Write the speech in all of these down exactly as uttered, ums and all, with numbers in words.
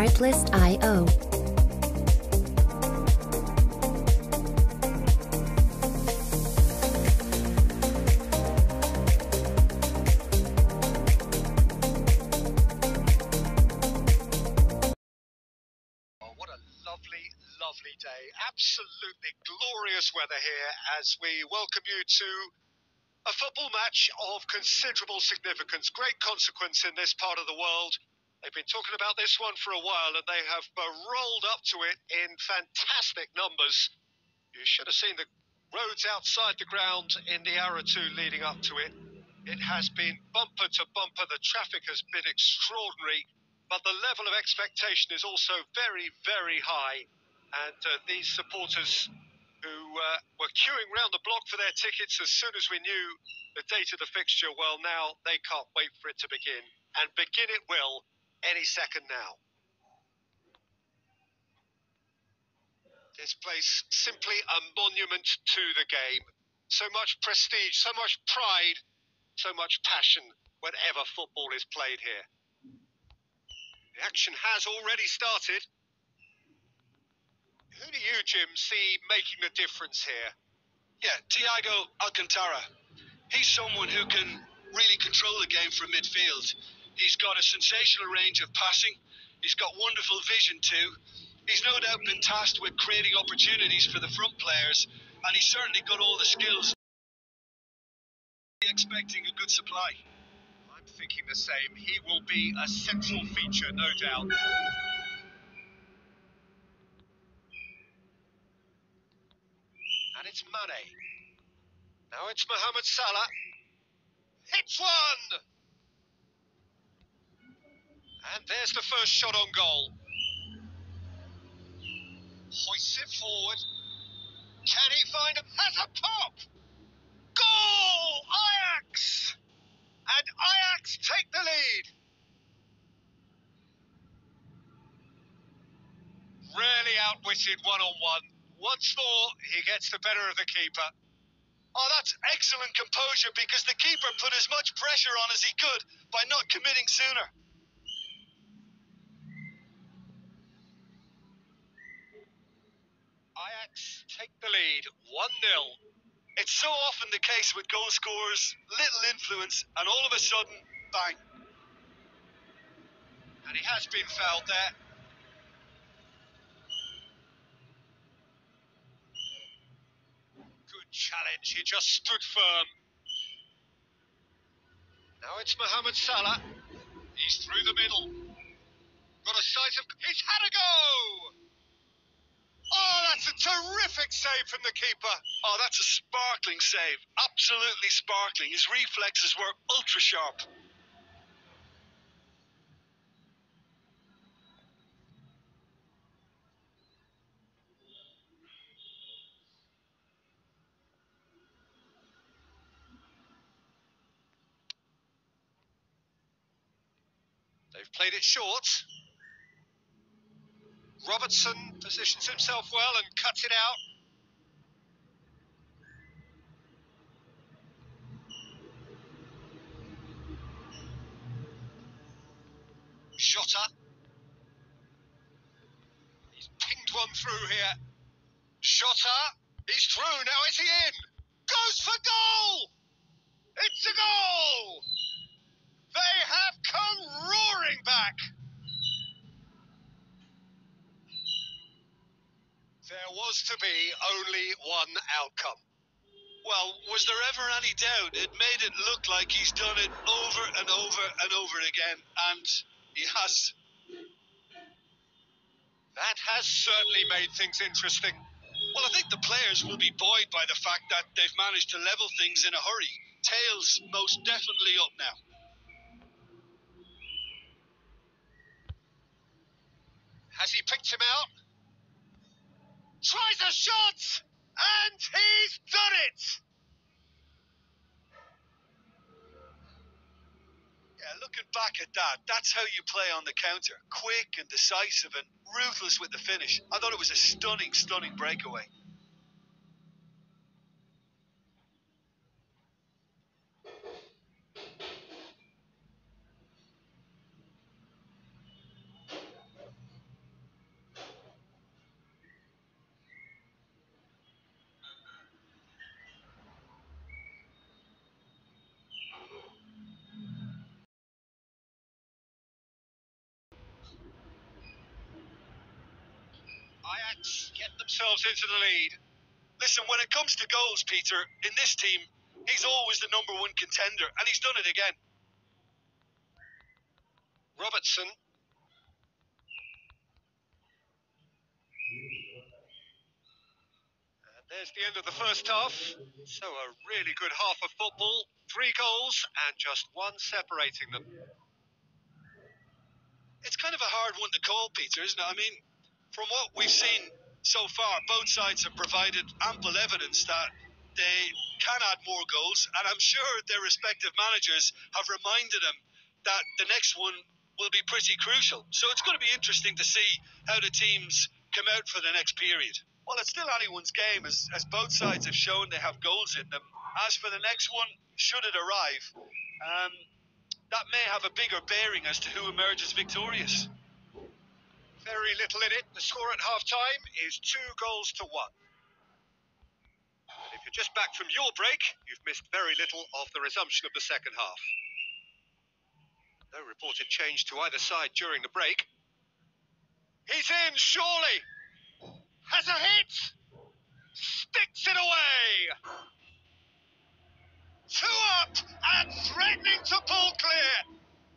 Artlist dot i o. Lovely day, absolutely glorious weather here as we welcome you to a football match of considerable significance, great consequence in this part of the world. They've been talking about this one for a while and they have uh, rolled up to it in fantastic numbers. You should have seen the roads outside the ground in the hour or two leading up to it. It has been bumper to bumper, the traffic has been extraordinary, but the level of expectation is also very, very high. And uh, these supporters who uh, were queuing round the block for their tickets as soon as we knew the date of the fixture, well, now they can't wait for it to begin. And begin it will any second now. This place simply a monument to the game. So much prestige, so much pride, so much passion whenever football is played here. The action has already started. Who do you, Jim, see making the difference here? Yeah, Thiago Alcantara. He's someone who can really control the game from midfield. He's got a sensational range of passing. He's got wonderful vision too. He's no doubt been tasked with creating opportunities for the front players, and he's certainly got all the skills. Expecting a good supply. I'm thinking the same. He will be a central feature, no doubt. And it's Mane. Now it's Mohamed Salah. Hits one! And there's the first shot on goal. Hoists it forward. Can he find him? Has a pop! Goal! Ajax! And Ajax take the lead. Really outwitted one-on-one. Once more, he gets the better of the keeper. Oh, that's excellent composure because the keeper put as much pressure on as he could by not committing sooner. Ajax take the lead, one nil. It's so often the case with goal scorers, little influence, and all of a sudden, bang. And he has been fouled there. Good challenge, he just stood firm. Now it's Mohamed Salah. He's through the middle. Got a sight of... He's had a go! Oh, that's a terrific save from the keeper. Oh, that's a sparkling save. Absolutely sparkling. His reflexes were ultra sharp. They've played it short. Robertson positions himself well and cuts it out. Jota. He's pinged one through here. Jota. He's through. Now is he in? Goes for goal! It's a goal! They have come roaring back. There was to be only one outcome. Well, was there ever any doubt? It made it look like he's done it over and over and over again, and he has. That has certainly made things interesting. Well, I think the players will be buoyed by the fact that they've managed to level things in a hurry. Tails most definitely up now. Has he picked him out? Tries a shot! And he's done it! Yeah, looking back at that, that's how you play on the counter. Quick and decisive and ruthless with the finish. I thought it was a stunning, stunning breakaway. Ajax get themselves into the lead. Listen, when it comes to goals, Peter, in this team, he's always the number one contender, and he's done it again. Robertson. And there's the end of the first half. So a really good half of football. Three goals and just one separating them. It's kind of a hard one to call, Peter, isn't it? I mean, from what we've seen so far, both sides have provided ample evidence that they can add more goals, and I'm sure their respective managers have reminded them that the next one will be pretty crucial. So it's going to be interesting to see how the teams come out for the next period. Well, it's still anyone's game, as, as both sides have shown they have goals in them. As for the next one, should it arrive, um, that may have a bigger bearing as to who emerges victorious. Very little in it. The score at half-time is two goals to one. And if you're just back from your break, you've missed very little of the resumption of the second half. No reported change to either side during the break. He's in, surely! Has a hit! Sticks it away! Two up and threatening to pull clear!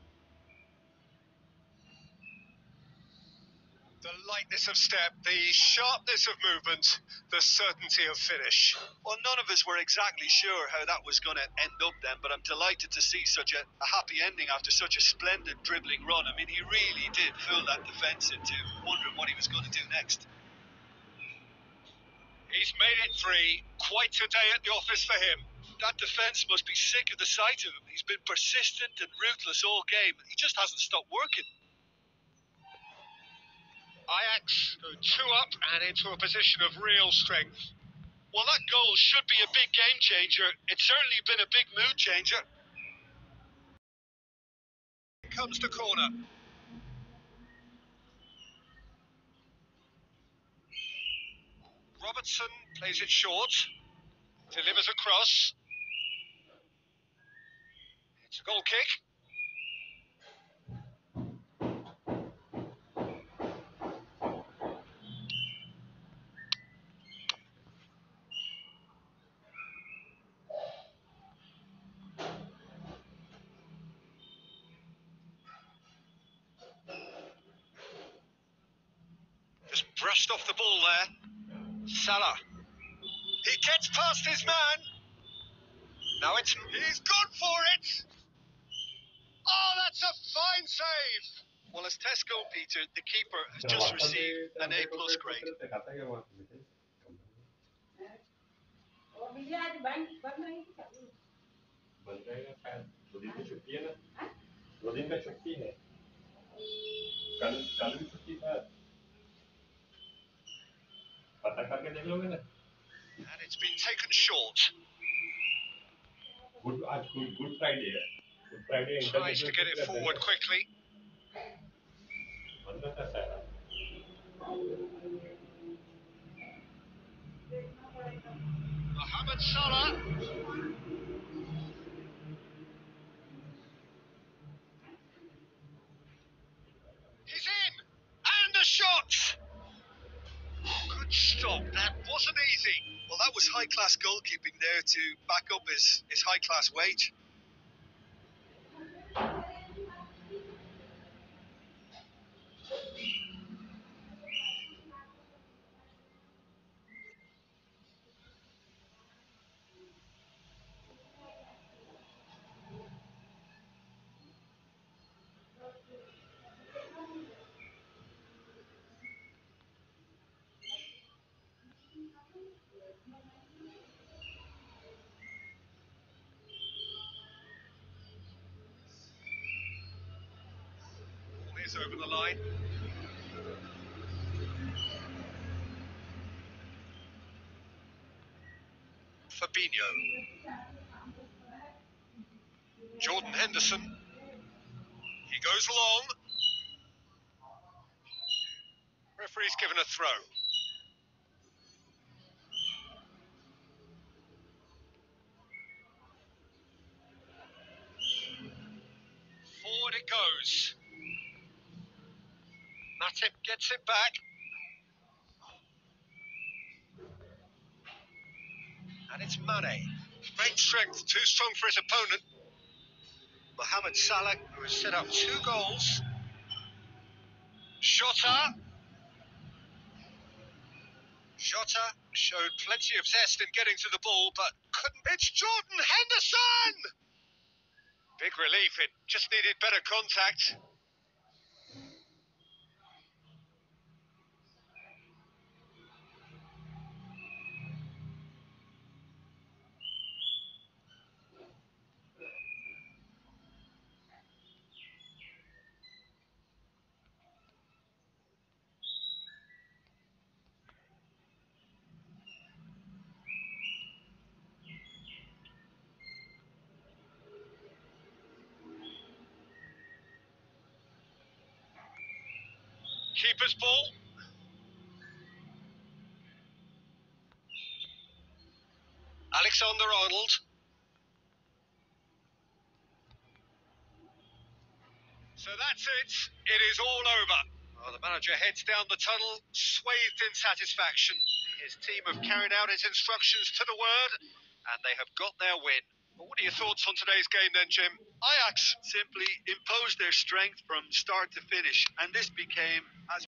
The lightness of step, the sharpness of movement, the certainty of finish. Well, none of us were exactly sure how that was going to end up then, but I'm delighted to see such a, a happy ending after such a splendid dribbling run. I mean, he really did fool that defence into wondering what he was going to do next. He's made it three. Quite a day at the office for him. That defence must be sick of the sight of him. He's been persistent and ruthless all game. He just hasn't stopped working. Ajax go two up and into a position of real strength. Well, that goal should be a big game changer. It's certainly been a big mood changer. Here comes the corner. Robertson plays it short, delivers a cross. It's a goal kick. Just brushed off the ball there. Salah. He gets past his man. Now it's... He's gone for it! Oh, that's a fine save! Well, as Tesco, Peter, the keeper has just received an A plus grade. And it's been taken short. Good, good, good Friday. Good Friday. Tries to get it forward quickly. Mohamed Salah. He's in! And a shot! Good stop. That wasn't easy. Well, that was high-class goalkeeping there to back up his, his high-class wage. Is over the line. Fabinho. Jordan Henderson. He goes long. Referee's given a throw. Forward it goes. Matip gets it back. And it's Mane. Great strength, too strong for his opponent. Mohamed Salah, who has set up two goals. Jota. Jota showed plenty of zest in getting to the ball, but couldn't. It's Jordan Henderson! Big relief, it just needed better contact. Keeper's ball. Alexander-Arnold. So that's it. It is all over. Well, the manager heads down the tunnel, swathed in satisfaction. His team have carried out his instructions to the word, and they have got their win. But what are your thoughts on today's game then, Jim? Ajax simply imposed their strength from start to finish, and this became as